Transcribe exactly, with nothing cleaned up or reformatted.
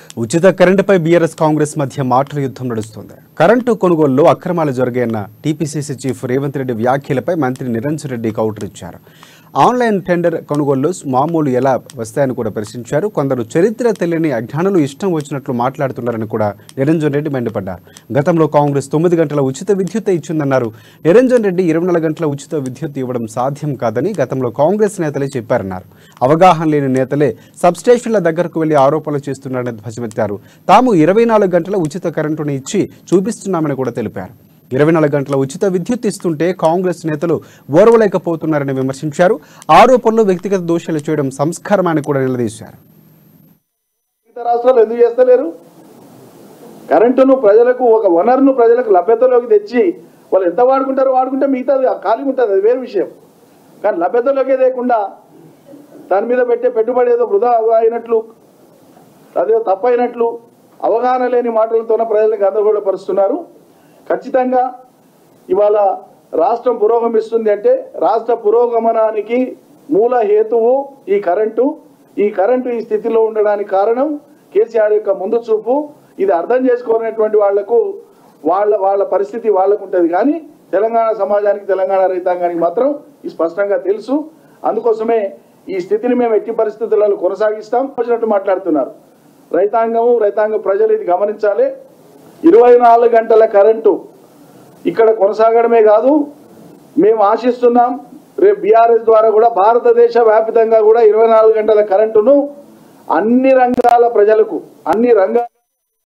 ఉచిత కరెంటుపై బీఆర్ఎస్ కాంగ్రెస్ మధ్య మాటల యుద్ధం నడుస్తోంది. కరెంటు కొనుగోలులో అక్రమాలు జరిగాయన్న టీపీసీసీ చీఫ్ రేవంత్ రెడ్డి వ్యాఖ్యలపై మంత్రి నిరంజన్ రెడ్డి కౌంటర్ ఇచ్చారు. ఆన్లైన్ టెండర్ కొనుగోలులో మామూలు ఎలా వస్తాయని కూడా ప్రశ్నించారు. కొందరు చరిత్ర తెలియని అజ్ఞానులు ఇష్టం వచ్చినట్లు మాట్లాడుతున్నారని కూడా నిరంజన్ రెడ్డి మండిపడ్డారు. గతంలో కాంగ్రెస్ తొమ్మిది గంటల ఉచిత విద్యుత్ ఇచ్చిందన్నారు. నిరంజన్ రెడ్డి ఇరవై నాలుగు గంటల ఉచిత విద్యుత్ ఇవ్వడం సాధ్యం కాదని గతంలో కాంగ్రెస్ నేతలే చెప్పారన్నారు. అవగాహన లేని నేతలే సబ్స్టేషన్ల దగ్గరకు వెళ్లి ఆరోపణలు చేస్తున్నారని ధ్వజమెత్తారు. తాము ఇరవై నాలుగు గంటల ఉచిత కరెంటును ఇచ్చి చూపిస్తున్నామని కూడా తెలిపారు. ఇరవై నాలుగు గంటల ఉచిత విద్యుత్ ఇస్తుంటే కాంగ్రెస్ నేతలు ఓర్వలేకపోతున్నారని విమర్శించారు. ఆరోపణలు వ్యక్తిగత దోషాలు చేయడం సంస్కారమని కూడా నిలదీశారు. రాష్ట్రాలు ఎందుకు చేస్తలేరు? కరెంటును ప్రజలకు ఒక వనరును ప్రజలకు లభ్యతలోకి తెచ్చి వాళ్ళు ఎంత వాడుకుంటారో వాడుకుంటే మిగతాది ఖాళీగా ఉంటుంది, అది వేరే విషయం. కానీ లభ్యతలోకే లేకుండా దాని మీద పెట్టే పెట్టుబడి ఏదో వృధా అయినట్లు, అదేదో తప్పైనట్లు అవగాహన లేని మాటలతోనే ప్రజలకు గందరగోళపరుస్తున్నారు. ఖచ్చితంగా ఇవాళ రాష్ట్రం పురోగమిస్తుంది అంటే రాష్ట్ర పురోగమనానికి మూల హేతువు ఈ కరెంటు. ఈ కరెంటు ఈ స్థితిలో ఉండడానికి కారణం కేసీఆర్ యొక్క ముందు చూపు. ఇది అర్థం చేసుకోనటువంటి వాళ్లకు వాళ్ళ వాళ్ళ పరిస్థితి వాళ్ళకు ఉంటుంది, కానీ తెలంగాణ సమాజానికి తెలంగాణ రైతాంగానికి మాత్రం ఇది స్పష్టంగా తెలుసు. అందుకోసమే ఈ స్థితిని మేము ఎట్టి పరిస్థితులలో కొనసాగిస్తాం వచ్చినట్టు మాట్లాడుతున్నారు. రైతాంగము రైతాంగ ప్రజలు ఇది గమనించాలి. ఇరవై నాలుగు గంటల కరెంటు ఇక్కడ కొనసాగడమే కాదు, మేము ఆశిస్తున్నాం రేపు బీఆర్ఎస్ ద్వారా కూడా భారతదేశ వ్యాప్తంగా కూడా ఇరవై నాలుగు గంటల కరెంటును అన్ని రంగాల ప్రజలకు అన్ని రంగాల